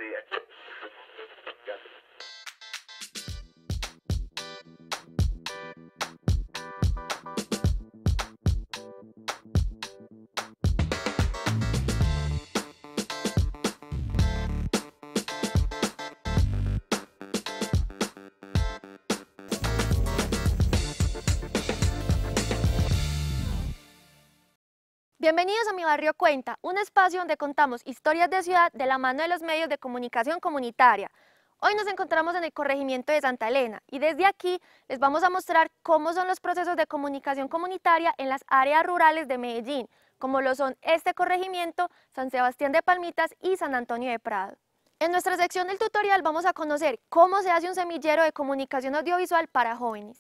Bienvenidos a Mi Barrio Cuenta, un espacio donde contamos historias de ciudad de la mano de los medios de comunicación comunitaria. Hoy nos encontramos en el corregimiento de Santa Elena y desde aquí les vamos a mostrar cómo son los procesos de comunicación comunitaria en las áreas rurales de Medellín, como lo son este corregimiento, San Sebastián de Palmitas y San Antonio de Prado. En nuestra sección del tutorial vamos a conocer cómo se hace un semillero de comunicación audiovisual para jóvenes.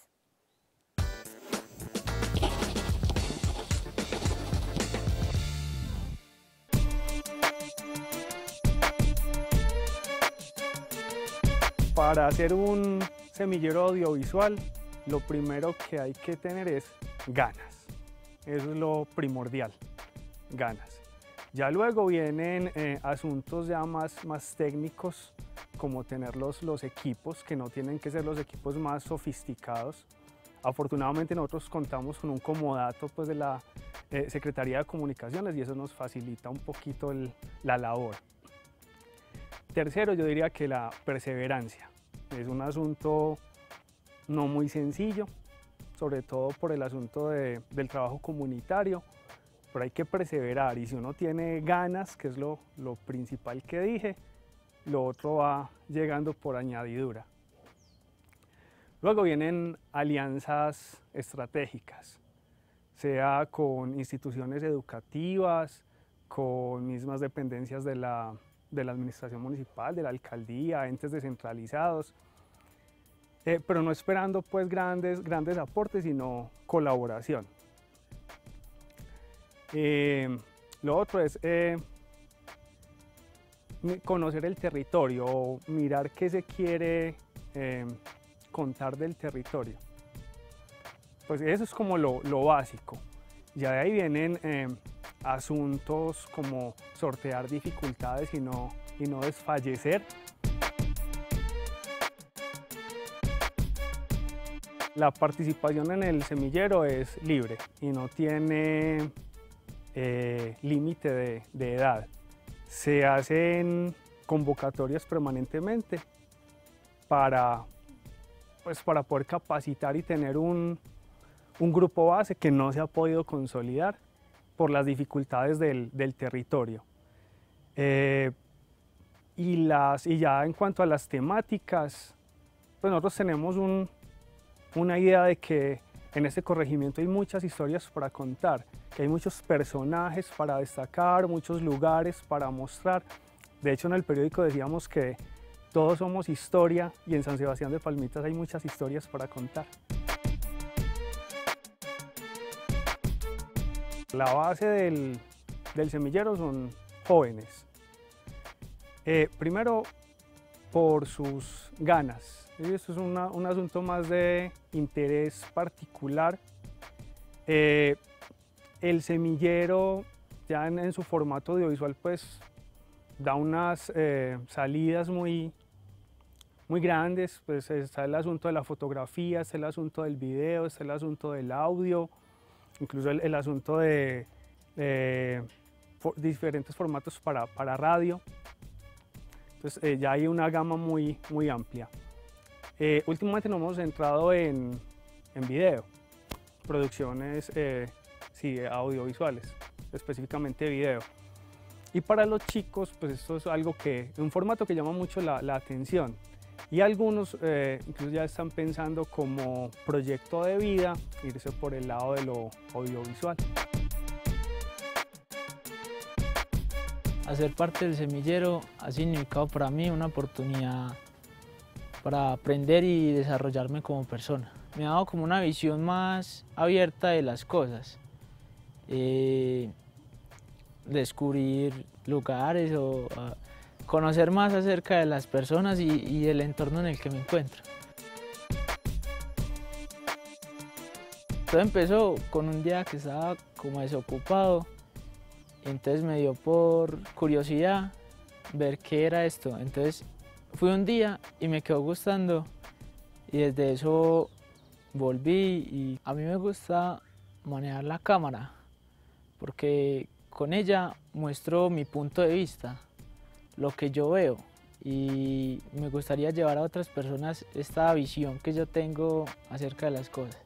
Para hacer un semillero audiovisual, lo primero que hay que tener es ganas. Eso es lo primordial, ganas. Ya luego vienen asuntos ya más técnicos, como tener los equipos, que no tienen que ser los equipos más sofisticados. Afortunadamente nosotros contamos con un comodato pues, de la Secretaría de Comunicaciones y eso nos facilita un poquito la labor. Tercero, yo diría que la perseverancia. Es un asunto no muy sencillo, sobre todo por el asunto del trabajo comunitario, pero hay que perseverar y si uno tiene ganas, que es lo principal que dije, lo otro va llegando por añadidura. Luego vienen alianzas estratégicas, sea con instituciones educativas, con mismas dependencias de la administración municipal, de la alcaldía, entes descentralizados, pero no esperando pues grandes aportes, sino colaboración. Lo otro es conocer el territorio o mirar qué se quiere contar del territorio. Pues eso es como lo básico. Ya de ahí vienen asuntos como sortear dificultades y no desfallecer. La participación en el semillero es libre y no tiene límite de edad. Se hacen convocatorias permanentemente para poder capacitar y tener un grupo base que no se ha podido consolidar por las dificultades del territorio. Y ya en cuanto a las temáticas, pues nosotros tenemos una idea de que en este corregimiento hay muchas historias para contar, que hay muchos personajes para destacar, muchos lugares para mostrar. De hecho, en el periódico decíamos que todos somos historia y en San Sebastián de Palmitas hay muchas historias para contar. La base del semillero son jóvenes. Primero, por sus ganas. Esto es un asunto más de interés particular. El semillero, ya en su formato audiovisual, pues da unas salidas muy grandes. Pues está el asunto de la fotografía, está el asunto del video, está el asunto del audio, incluso el asunto de diferentes formatos para radio. Entonces ya hay una gama muy amplia. Últimamente nos hemos centrado en video, producciones audiovisuales, específicamente video. Y para los chicos, pues esto es un formato que llama mucho la atención. Y algunos incluso ya están pensando como proyecto de vida, irse por el lado de lo audiovisual. Hacer parte del semillero ha significado para mí una oportunidad para aprender y desarrollarme como persona. Me ha dado como una visión más abierta de las cosas, descubrir lugares o conocer más acerca de las personas y del entorno en el que me encuentro. Todo empezó con un día que estaba como desocupado, entonces me dio por curiosidad ver qué era esto. Entonces fui un día y me quedó gustando y desde eso volví y a mí me gusta manejar la cámara porque con ella muestro mi punto de vista, lo que yo veo y me gustaría llevar a otras personas esta visión que yo tengo acerca de las cosas.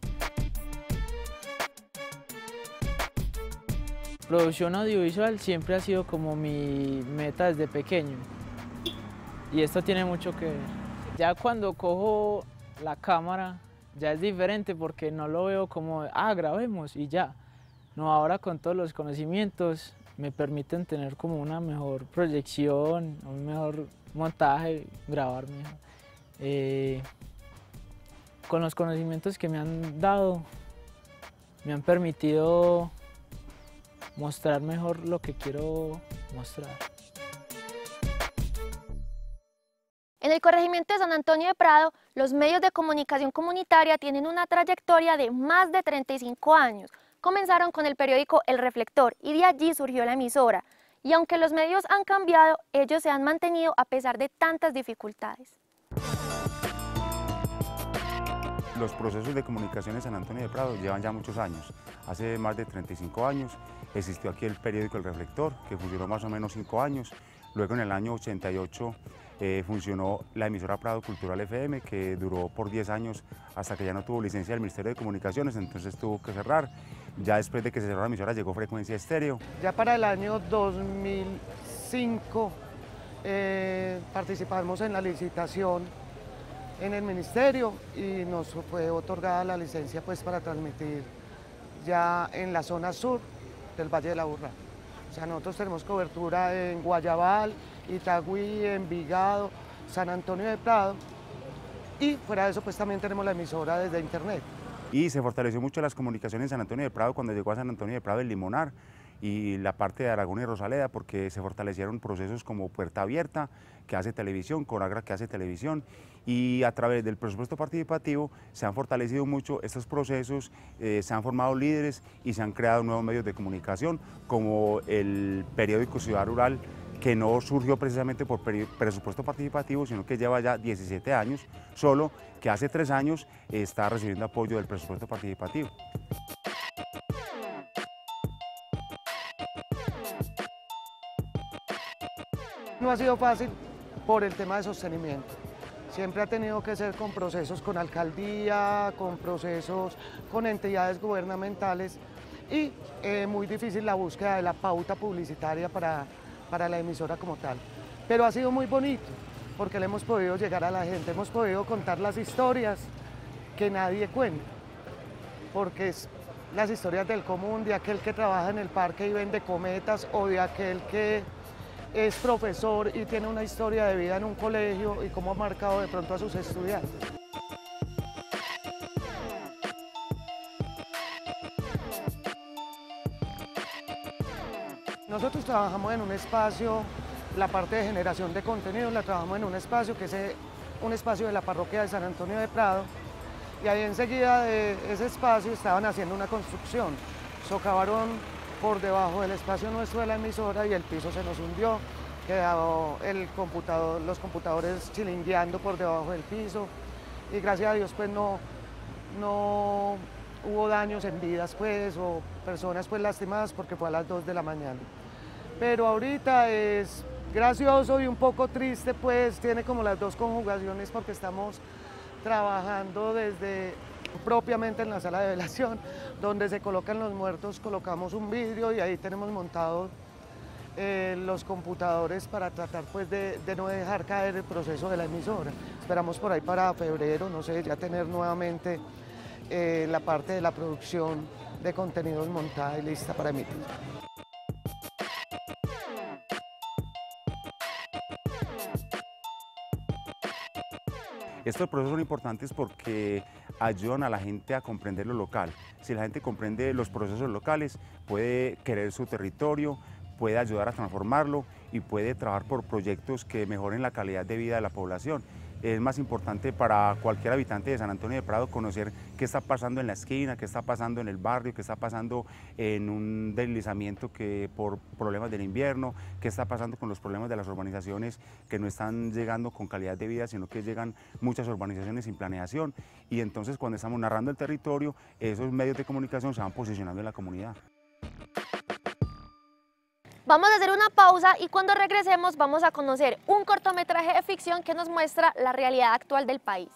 Producción audiovisual siempre ha sido como mi meta desde pequeño y esto tiene mucho que ver. Ya cuando cojo la cámara ya es diferente porque no lo veo como, grabemos y ya. No, ahora con todos los conocimientos me permiten tener como una mejor proyección, un mejor montaje, grabar mejor. Con los conocimientos que me han dado, me han permitido mostrar mejor lo que quiero mostrar. En el corregimiento de San Antonio de Prado, los medios de comunicación comunitaria tienen una trayectoria de más de 35 años. Comenzaron con el periódico El Reflector y de allí surgió la emisora. Y aunque los medios han cambiado, ellos se han mantenido a pesar de tantas dificultades. Los procesos de comunicación en San Antonio de Prado llevan ya muchos años. Hace más de 35 años existió aquí el periódico El Reflector, que funcionó más o menos 5 años. Luego en el año 88 funcionó la emisora Prado Cultural FM, que duró por 10 años hasta que ya no tuvo licencia del Ministerio de Comunicaciones, entonces tuvo que cerrar. Ya después de que se cerró la emisora llegó Frecuencia Estéreo. Ya para el año 2005 participamos en la licitación en el ministerio y nos fue otorgada la licencia pues para transmitir ya en la zona sur del Valle de la Urra. O sea, nosotros tenemos cobertura en Guayabal, Itagüí, Envigado, San Antonio de Prado y fuera de eso pues también tenemos la emisora desde internet. Y se fortaleció mucho las comunicaciones en San Antonio de Prado cuando llegó a San Antonio de Prado el Limonar y la parte de Aragón y Rosaleda, porque se fortalecieron procesos como Puerta Abierta, que hace televisión, Conagra, que hace televisión, y a través del presupuesto participativo se han fortalecido mucho estos procesos, se han formado líderes y se han creado nuevos medios de comunicación, como el periódico Ciudad Rural, que no surgió precisamente por presupuesto participativo, sino que lleva ya 17 años, solo que hace 3 años está recibiendo apoyo del presupuesto participativo. No ha sido fácil por el tema de sostenimiento. Siempre ha tenido que ser con procesos con alcaldía, con procesos con entidades gubernamentales y muy difícil la búsqueda de la pauta publicitaria para la emisora como tal. Pero ha sido muy bonito porque le hemos podido llegar a la gente, hemos podido contar las historias que nadie cuenta, porque es las historias del común, de aquel que trabaja en el parque y vende cometas o de aquel que es profesor y tiene una historia de vida en un colegio y cómo ha marcado de pronto a sus estudiantes. Nosotros trabajamos en un espacio, la parte de generación de contenido la trabajamos en un espacio que es un espacio de la parroquia de San Antonio de Prado y ahí enseguida de ese espacio estaban haciendo una construcción, socavaron por debajo del espacio nuestro de la emisora y el piso se nos hundió, quedó los computadores chilingueando por debajo del piso y gracias a Dios pues no hubo daños en vidas pues o personas pues lastimadas porque fue a las 2 de la mañana. Pero ahorita es gracioso y un poco triste pues, tiene como las dos conjugaciones porque estamos trabajando desde propiamente en la sala de velación, donde se colocan los muertos, colocamos un vidrio y ahí tenemos montados los computadores para tratar pues de no dejar caer el proceso de la emisora. Esperamos por ahí para febrero, no sé, ya tener nuevamente la parte de la producción de contenidos montada y lista para emitir. Estos procesos son importantes porque ayudan a la gente a comprender lo local. Si la gente comprende los procesos locales, puede querer su territorio, puede ayudar a transformarlo y puede trabajar por proyectos que mejoren la calidad de vida de la población. es más importante para cualquier habitante de San Antonio de Prado conocer qué está pasando en la esquina, qué está pasando en el barrio, qué está pasando en un deslizamiento que por problemas del invierno, qué está pasando con los problemas de las urbanizaciones que no están llegando con calidad de vida, sino que llegan muchas urbanizaciones sin planeación. Y entonces cuando estamos narrando el territorio, esos medios de comunicación se van posicionando en la comunidad. Vamos a hacer una pausa y cuando regresemos vamos a conocer un cortometraje de ficción que nos muestra la realidad actual del país.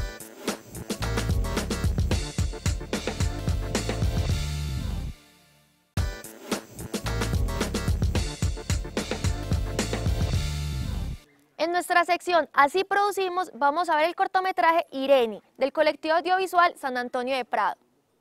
En nuestra sección Así producimos vamos a ver el cortometraje Irene, del colectivo audiovisual San Antonio de Prado.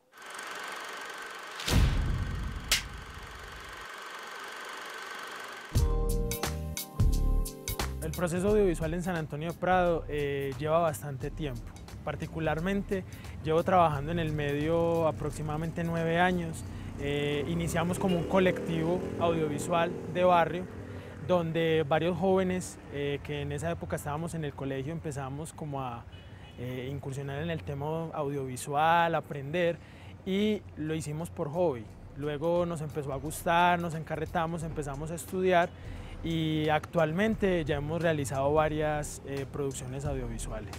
El proceso audiovisual en San Antonio de Prado lleva bastante tiempo. Particularmente llevo trabajando en el medio aproximadamente 9 años. Iniciamos como un colectivo audiovisual de barrio donde varios jóvenes que en esa época estábamos en el colegio empezamos como a incursionar en el tema audiovisual, aprender, y lo hicimos por hobby. Luego nos empezó a gustar, nos encarretamos, empezamos a estudiar y actualmente ya hemos realizado varias producciones audiovisuales.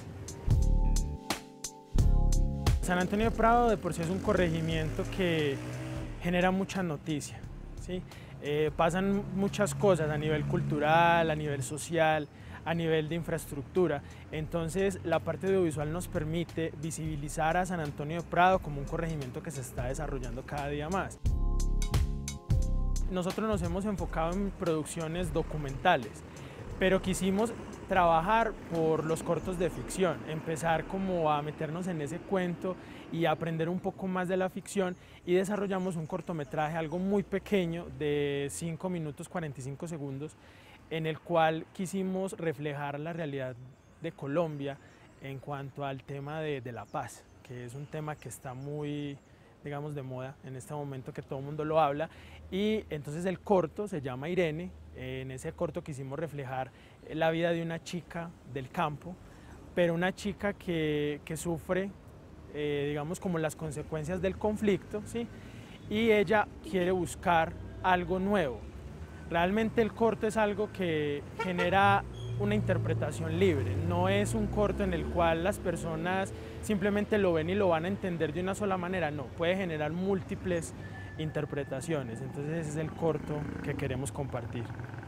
San Antonio de Prado de por sí es un corregimiento que genera mucha noticia, ¿sí? Pasan muchas cosas a nivel cultural, a nivel social, a nivel de infraestructura. Entonces la parte audiovisual nos permite visibilizar a San Antonio de Prado como un corregimiento que se está desarrollando cada día más. Nosotros nos hemos enfocado en producciones documentales, pero quisimos trabajar por los cortos de ficción, empezar como a meternos en ese cuento y aprender un poco más de la ficción, y desarrollamos un cortometraje, algo muy pequeño, de 5 minutos 45 segundos, en el cual quisimos reflejar la realidad de Colombia en cuanto al tema de la paz, que es un tema que está muy, digamos, de moda en este momento, que todo el mundo lo habla. Y entonces el corto se llama Irene. En ese corto quisimos reflejar la vida de una chica del campo, pero una chica que sufre, digamos, como las consecuencias del conflicto, ¿sí? Y ella quiere buscar algo nuevo. Realmente el corto es algo que genera una interpretación libre, no es un corto en el cual las personas simplemente lo ven y lo van a entender de una sola manera, no, puede generar múltiples interpretaciones. Entonces ese es el corto que queremos compartir.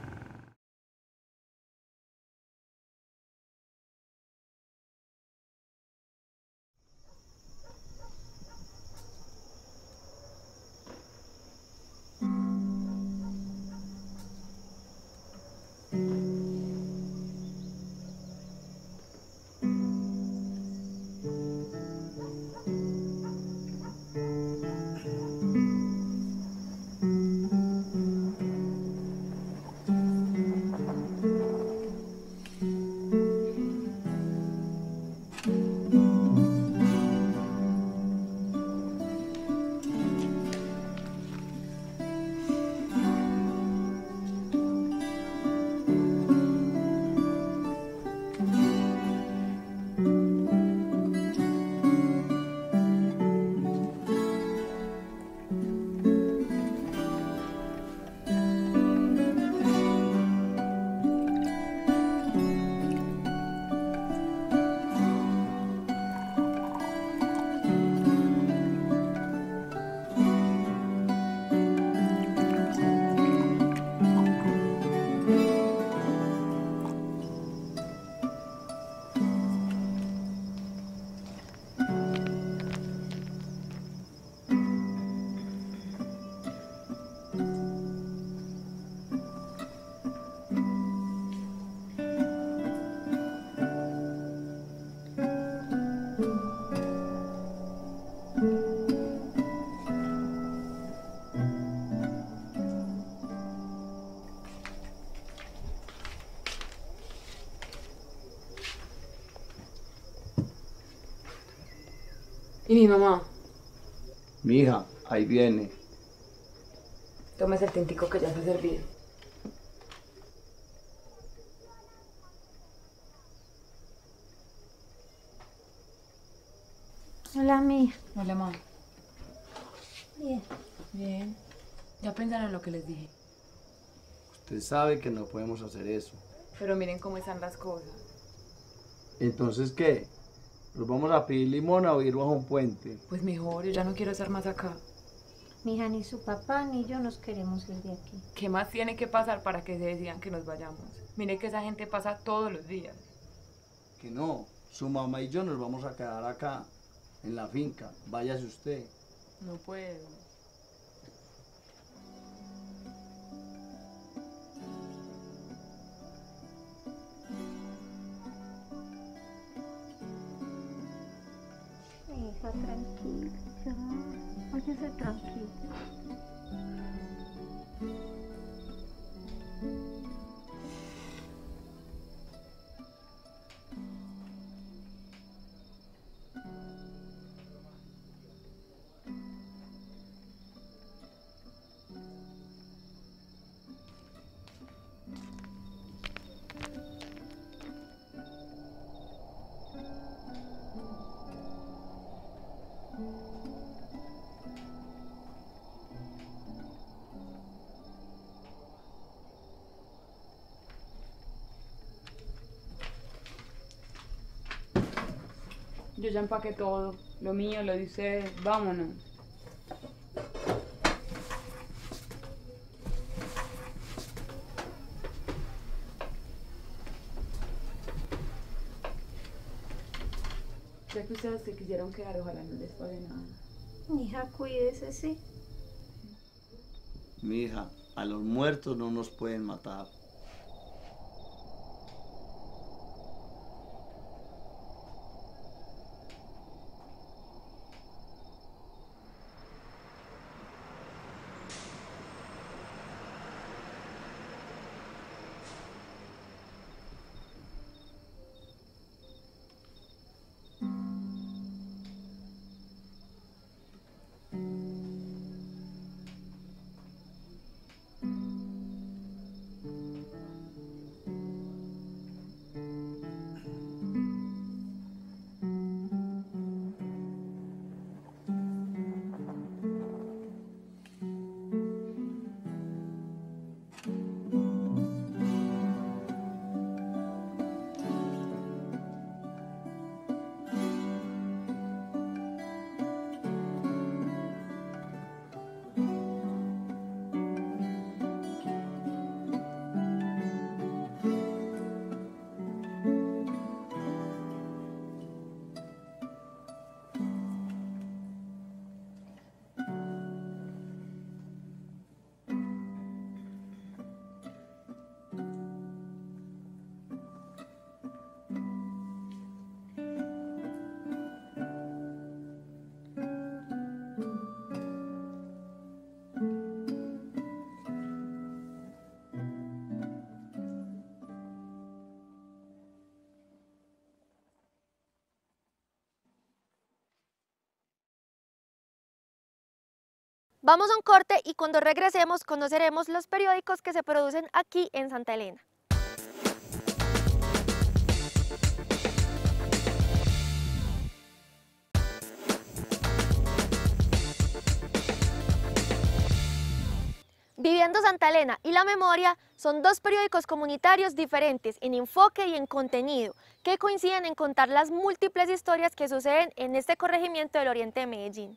¿Y mi mamá? Mi hija, ahí viene. Tómese el tintico que ya se ha servido. Hola, mija. Hola, mamá. Bien. Bien. ¿Ya pensaron en lo que les dije? Usted sabe que no podemos hacer eso. Pero miren cómo están las cosas. Entonces, ¿qué? ¿Nos vamos a pedir limona o ir bajo un puente? Pues mejor, yo ya no quiero estar más acá. Mija, ni su papá ni yo nos queremos ir de aquí. ¿Qué más tiene que pasar para que se decidan que nos vayamos? Mire que esa gente pasa todos los días. Que no, su mamá y yo nos vamos a quedar acá, en la finca. Váyase usted. No puedo. Hija, tranquila, ya. Váyase tranquila. Yo ya empaqué todo. Lo mío, lo de ustedes. Vámonos. Ya que ustedes se quisieron quedar, ojalá no les pase nada. Hija, cuídese, sí. Mija, a los muertos no nos pueden matar. Vamos a un corte y cuando regresemos conoceremos los periódicos que se producen aquí en Santa Elena. Viviendo Santa Elena y La Memoria son dos periódicos comunitarios diferentes en enfoque y en contenido, que coinciden en contar las múltiples historias que suceden en este corregimiento del oriente de Medellín.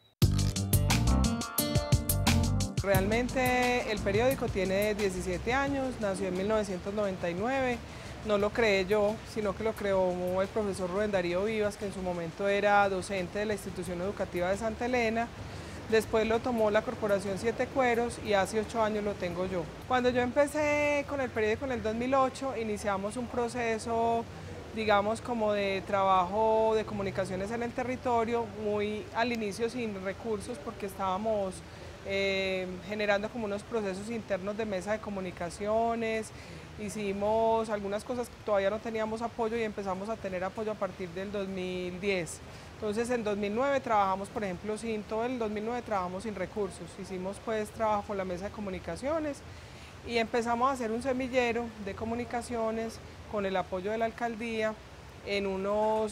Realmente el periódico tiene 17 años, nació en 1999, no lo creé yo, sino que lo creó el profesor Rubén Darío Vivas, que en su momento era docente de la institución educativa de Santa Elena. Después lo tomó la Corporación Siete Cueros y hace 8 años lo tengo yo. Cuando yo empecé con el periódico en el 2008, iniciamos un proceso, digamos, como de trabajo de comunicaciones en el territorio, muy al inicio sin recursos porque estábamos generando como unos procesos internos de mesa de comunicaciones, hicimos algunas cosas que todavía no teníamos apoyo y empezamos a tener apoyo a partir del 2010. Entonces en 2009 trabajamos, por ejemplo, todo el 2009 trabajamos sin recursos, hicimos pues trabajo con la mesa de comunicaciones y empezamos a hacer un semillero de comunicaciones con el apoyo de la alcaldía en unos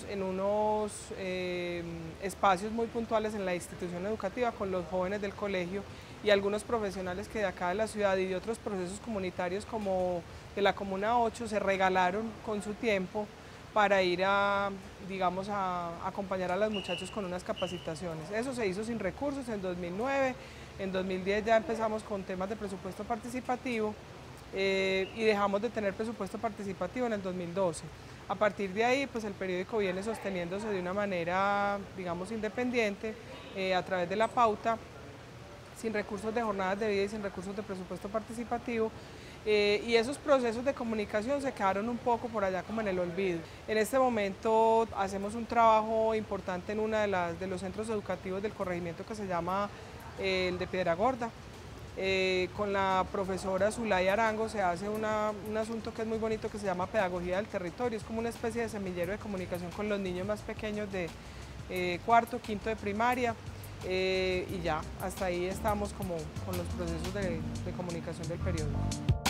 espacios muy puntuales en la institución educativa con los jóvenes del colegio y algunos profesionales que de acá de la ciudad y de otros procesos comunitarios como de la Comuna 8 se regalaron con su tiempo para ir a, digamos, a acompañar a los muchachos con unas capacitaciones. Eso se hizo sin recursos en 2009, en 2010 ya empezamos con temas de presupuesto participativo y dejamos de tener presupuesto participativo en el 2012. A partir de ahí, pues el periódico viene sosteniéndose de una manera, digamos, independiente, a través de la pauta, sin recursos de jornadas de vida y sin recursos de presupuesto participativo, y esos procesos de comunicación se quedaron un poco por allá como en el olvido. En este momento hacemos un trabajo importante en uno de los centros educativos del corregimiento que se llama el de Piedra Gorda. Con la profesora Zulay Arango se hace un asunto que es muy bonito que se llama Pedagogía del Territorio. Es como una especie de semillero de comunicación con los niños más pequeños de cuarto, quinto de primaria. Y ya, hasta ahí estamos como con los procesos de comunicación del periódico.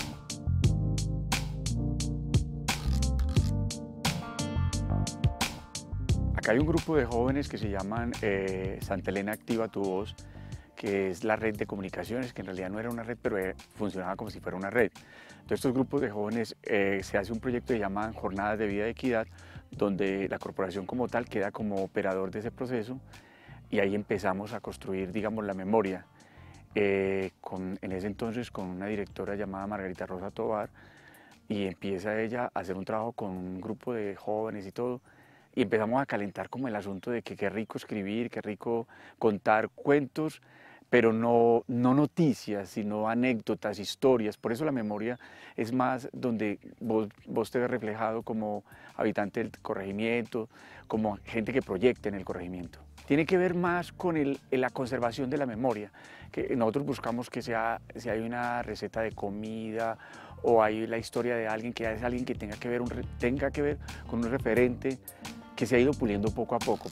Acá hay un grupo de jóvenes que se llaman Santa Elena Activa Tu Voz, que es la red de comunicaciones, que en realidad no era una red, pero funcionaba como si fuera una red. Entonces, estos grupos de jóvenes se hace un proyecto que se llama Jornadas de Vida y Equidad, donde la corporación como tal queda como operador de ese proceso, y ahí empezamos a construir, digamos, la memoria. En ese entonces con una directora llamada Margarita Rosa Tovar, y empieza ella a hacer un trabajo con un grupo de jóvenes y todo, y empezamos a calentar como el asunto de que qué rico escribir, qué rico contar cuentos, pero no noticias, sino anécdotas, historias. Por eso la memoria es más donde vos te ves reflejado como habitante del corregimiento, como gente que proyecta en el corregimiento. Tiene que ver más con la conservación de la memoria, que nosotros buscamos que si hay una receta de comida o hay la historia de alguien que es alguien que tenga que ver con un referente que se ha ido puliendo poco a poco.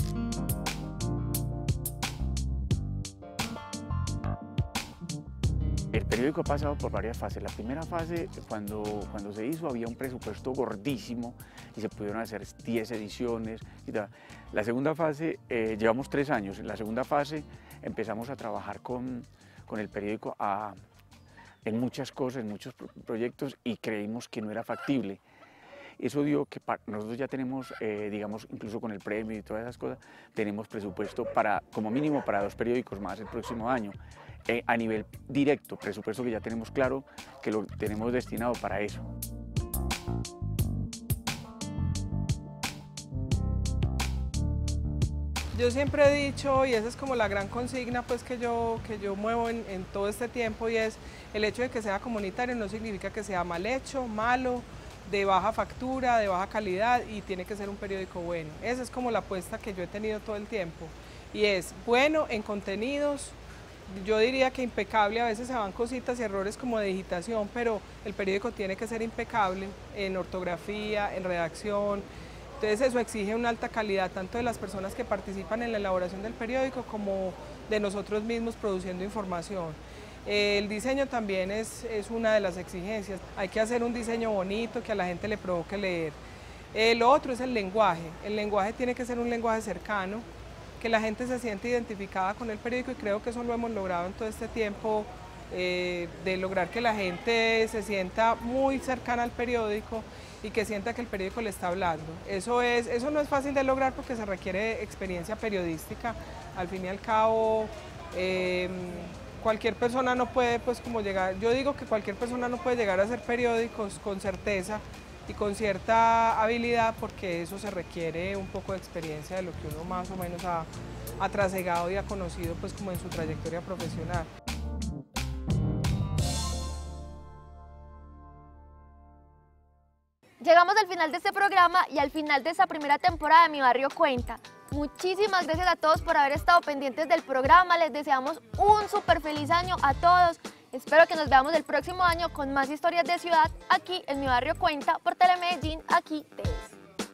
El periódico ha pasado por varias fases. La primera fase, cuando se hizo, había un presupuesto gordísimo y se pudieron hacer 10 ediciones y tal. La segunda fase, llevamos 3 años. En la segunda fase empezamos a trabajar con el periódico en muchas cosas, en muchos proyectos, y creímos que no era factible. Eso dio que nosotros ya tenemos, digamos, incluso con el premio y todas esas cosas, tenemos presupuesto como mínimo para 2 periódicos más el próximo año. A nivel directo, presupuesto que ya tenemos claro que lo tenemos destinado para eso. Yo siempre he dicho, y esa es como la gran consigna pues, que yo muevo en todo este tiempo, y es el hecho de que sea comunitario no significa que sea mal hecho, malo, de baja factura, de baja calidad, y tiene que ser un periódico bueno. Esa es como la apuesta que yo he tenido todo el tiempo, y es bueno en contenidos. Yo diría que impecable, a veces se van cositas y errores como de digitación, pero el periódico tiene que ser impecable en ortografía, en redacción. Entonces eso exige una alta calidad tanto de las personas que participan en la elaboración del periódico como de nosotros mismos produciendo información. El diseño también es una de las exigencias. Hay que hacer un diseño bonito que a la gente le provoque leer. Lo otro es el lenguaje. El lenguaje tiene que ser un lenguaje cercano, que la gente se siente identificada con el periódico, y creo que eso lo hemos logrado en todo este tiempo, de lograr que la gente se sienta muy cercana al periódico y que sienta que el periódico le está hablando. Eso no es fácil de lograr porque se requiere experiencia periodística. Al fin y al cabo, cualquier persona no puede pues como llegar, yo digo que cualquier persona no puede llegar a hacer periódicos con certeza y con cierta habilidad, porque eso se requiere un poco de experiencia de lo que uno más o menos ha trasegado y ha conocido pues como en su trayectoria profesional. Llegamos al final de este programa y al final de esta primera temporada de Mi Barrio Cuenta. Muchísimas gracias a todos por haber estado pendientes del programa. Les deseamos un súper feliz año a todos. Espero que nos veamos el próximo año con más historias de ciudad aquí en Mi Barrio Cuenta por Telemedellín, aquí te ves.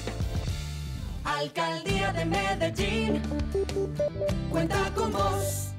Alcaldía de Medellín, cuenta con vos.